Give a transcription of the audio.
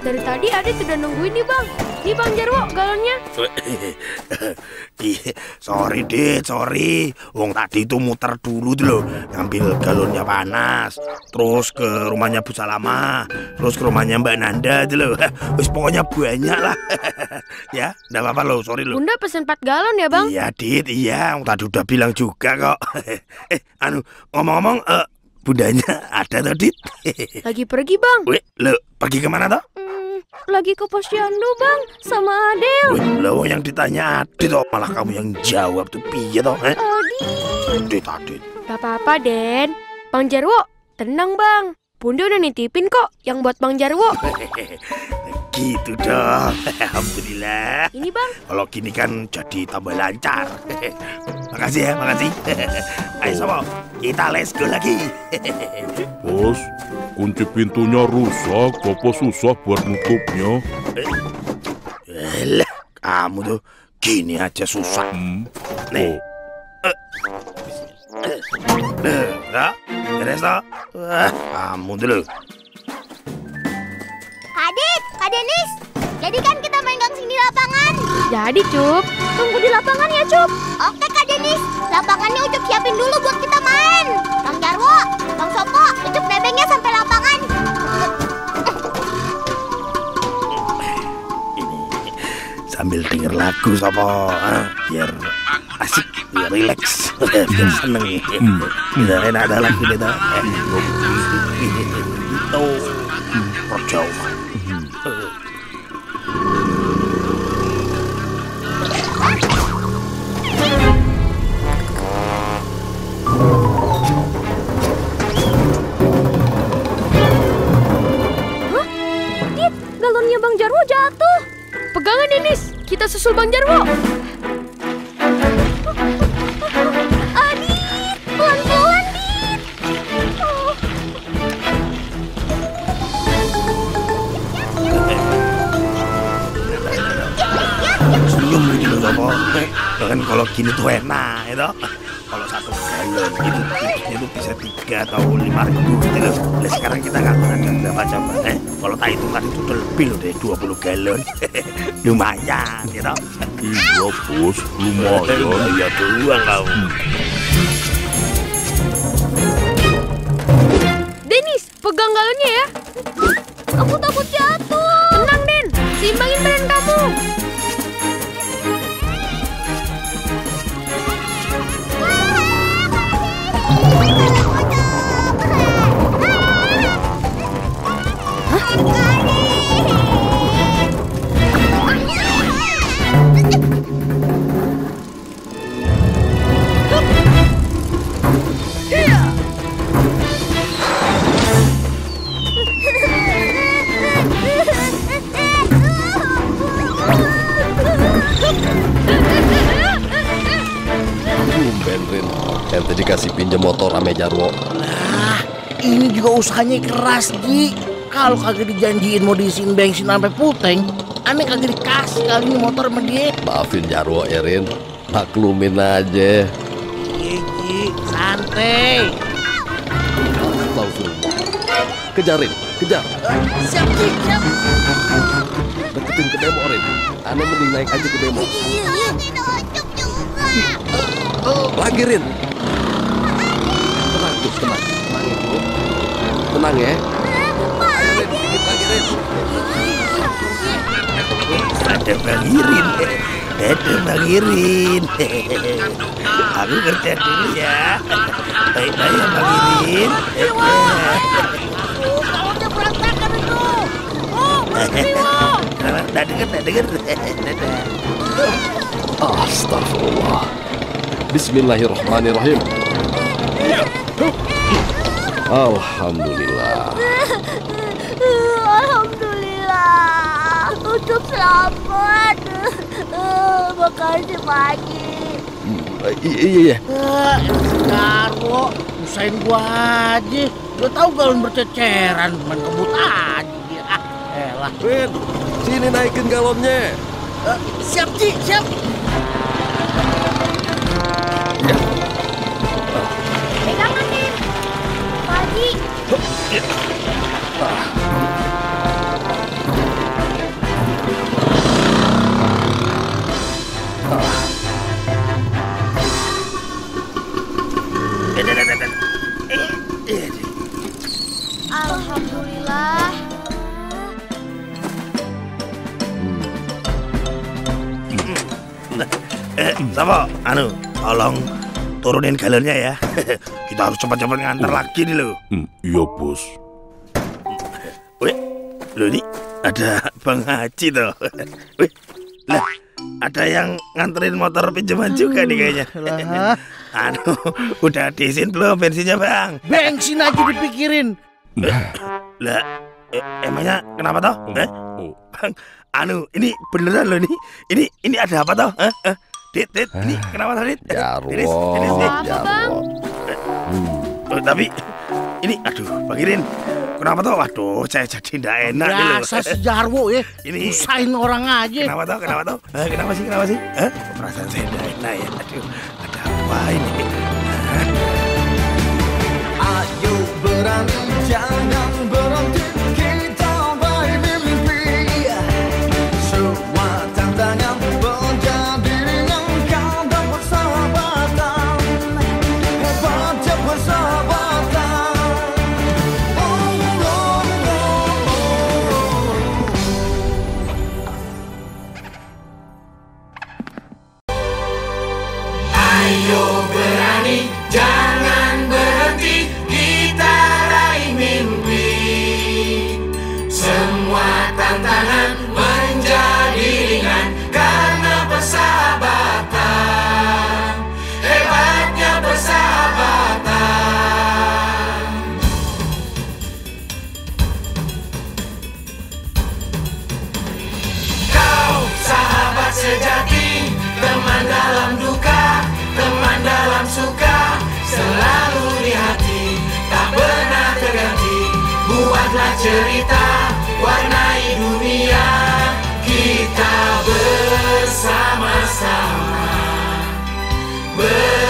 Dari tadi Adit udah nungguin nih Bang. Nih Bang Jarwo galonnya. Sorry Dit, sorry. Wong tadi itu muter dulu tuh loh, ngambil galonnya panas. Terus ke rumahnya Bu Salama, terus ke rumahnya Mbak Nanda tuh loh. Wis pokoknya banyak lah. Ya, enggak apa-apa loh, sorry loh. Bunda pesen 4 galon ya Bang? Iya Dit, iya. Wong tadi udah bilang juga kok. Ngomong-ngomong, bundanya ada tuh Dit? Lagi pergi Bang. Wih, lo pergi kemana toh? Lagi ke posyandu Bang, sama Adel. Wih, lo yang ditanya Adit toh, malah kamu yang jawab tuh piye toh? Adit. Gak apa-apa Den. Bang Jarwo, tenang Bang. Bunda udah nitipin kok yang buat Bang Jarwo. Gitu dong. Alhamdulillah. Ini Bang. Kalau gini kan jadi tambah lancar. Makasih ya, makasih. Ayo sobo, kita let's go lagi. Bos, kunci pintunya rusak, apa susah buat nutupnya? Elah, kamu tuh gini aja susah. Nih. Nah, beres toh? Kamu dulu. Kak Denis, jadi kan kita main gangsing di lapangan? Jadi Cup, tunggu di lapangan ya Cup. Oke Kak Denis, lapangannya Ucup siapin dulu buat kita main. Bang Jarwo, Bang Sopo, Ucup nebengnya sampai lapangan. Ini sambil denger lagu Sopo, biar asik, biar relax, biar seneng. Biar enak ada lagu itu. Itu perjauhan. Galonnya Bang Jarwo jatuh. Pegangan Denis, kita susul Bang Jarwo. Adit, pelan-pelan Dit. Senyum gitu Sopo. Kan kalau gini tuh enak, itu. Kalau 1 galon itu bisa 3 atau 5.000 gitu loh. Nah, sekarang kita nggak ada berapa coba? Kalau tak hitungan itu udah lebih loh dari 20 galon. Lumayan, gitu. Iya bos, lumayan. Iya doang kamu. Denis, pegang galonnya ya. Aku takut jatuh. Tenang Den, seimbangin badan kamu. Rin, ente dikasih pinjam motor ame Jarwo. Lah, ini juga usahanya keras, Ji. Kalau kagak dijanjiin mau diisiin bensin sampai puteng, aneh kagak dikasih kali ini motor sama dia. Maafin Jarwo ya, Rin. Maklumin aja. Iya, Ji, santai. Astagfirullah. Kejar, Rin, kejar. Siap, Ji, siap. Deketin ke demo, Rin. Aneh mending naik aja ke demo. Iya. Ucup juga. Lagi, Rin. Tenang, tuh, tenang. Tenang ya, bro. Tenang ya. Rin, dikit lagi, Rin. Ada Bang Irin. Ada Bang Irin. Aku kerja dulu ya. Baik-baik ya Bang Irin. Galonnya berantakan itu. Nggak denger. Astagfirullah. Bismillahirrahmanirrahim. Alhamdulillah. Alhamdulillah. Ucup selamat. Makasih Pakji. Iya. Jarwo, usahain gua aja. Lo tau galon berceceran, main kebut aja dia. Elah. Rin, sini naikin galonnya. Siap, Ji, siap. Pegangan nih. Pakji. Alhamdulillah. Sama, tolong turunin galonnya ya. Kita harus cepat-cepat ngantar lagi nih lo. Iya, Bos. Wih, lo ini ada Bang Haji tuh. Wih, lah ada yang nganterin motor pinjaman juga nih kayaknya. Lah, Udah diisiin belum bensinnya Bang? bensin aja dipikirin. Lah, emangnya kenapa toh? Bang, ini beneran loh nih. Ini ada apa toh? Dit, ini kenapa toh, Dit? Jarwo, Dit. Apa, Bang? Tapi ini, Bang Irin, kenapa toh? Waduh, saya jadi ndak enak nih loh. Biasa si Jarwo ya, Ini usahin orang aja. kenapa toh? Kenapa sih? Perasaan saya ndak enak ya. Aduh, ada apa ini? Ayo berani, jangan berhenti, kita baik mimpi. Semua tantangan menjadi ringan, kau dan persahabatan. Hebatnya persahabatan. Ayo berani, jangan berhenti, kita raih mimpi. Semua tantangan menjadi ringan karena persahabatan. Hebatnya persahabatan. Kau sahabat sejati, teman dalam duka, teman dalam suka, selalu di hati, tak pernah terganti. Buatlah cerita, warnai dunia, kita bersama-sama.